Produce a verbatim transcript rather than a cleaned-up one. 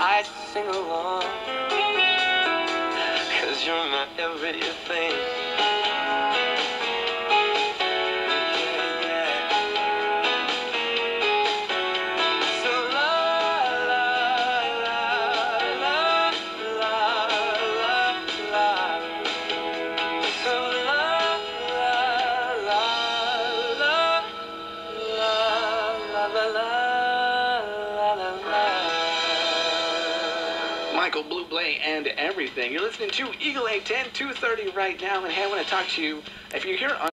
I sing along, 'cause you're my everything. Michael Bublé and everything. You're listening to Eagle eight ten, two thirty right now, and hey, I want to talk to you. If you're here on